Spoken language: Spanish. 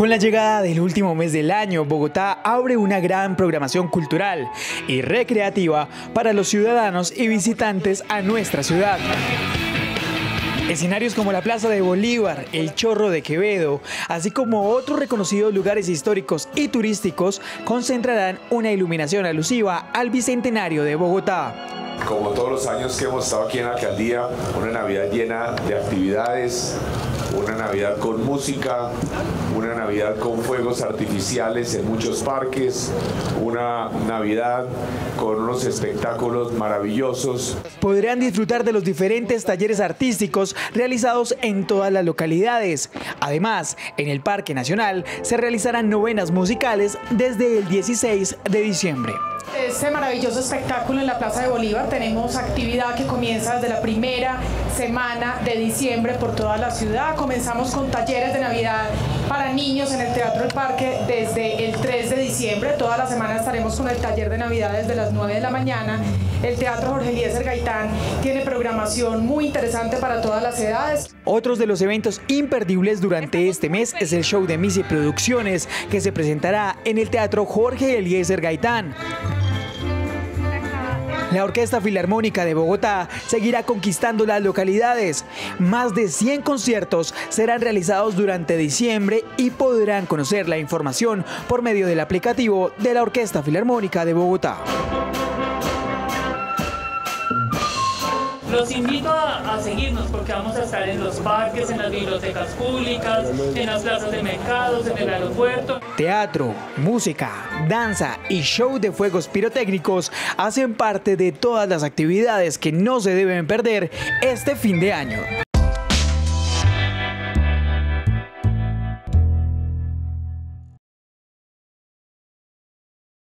Con la llegada del último mes del año, Bogotá abre una gran programación cultural y recreativa para los ciudadanos y visitantes a nuestra ciudad. Escenarios como la Plaza de Bolívar, el Chorro de Quevedo, así como otros reconocidos lugares históricos y turísticos, concentrarán una iluminación alusiva al Bicentenario de Bogotá. Como todos los años que hemos estado aquí en la alcaldía, una Navidad llena de actividades, una Navidad con música, una Navidad con fuegos artificiales en muchos parques, una Navidad con unos espectáculos maravillosos. Podrán disfrutar de los diferentes talleres artísticos realizados en todas las localidades. Además, en el Parque Nacional se realizarán novenas musicales desde el 16 de diciembre. Este maravilloso espectáculo en la Plaza de Bolívar, tenemos actividad que comienza desde la primera semana de diciembre por toda la ciudad. Comenzamos con talleres de Navidad para niños en el Teatro del Parque desde el 3 de diciembre. Toda la semana estaremos con el taller de Navidad desde las 9 de la mañana. El Teatro Jorge Eliezer Gaitán tiene programación muy interesante para todas las edades. Otros de los eventos imperdibles durante este mes es el show de Missy Producciones, que se presentará en el Teatro Jorge Eliezer Gaitán. La Orquesta Filarmónica de Bogotá seguirá conquistando las localidades. Más de 100 conciertos serán realizados durante diciembre y podrán conocer la información por medio del aplicativo de la Orquesta Filarmónica de Bogotá. Los invito a seguirnos porque vamos a estar en los parques, en las bibliotecas públicas, en las plazas de mercados, en el aeropuerto. Teatro, música, danza y show de fuegos pirotécnicos hacen parte de todas las actividades que no se deben perder este fin de año.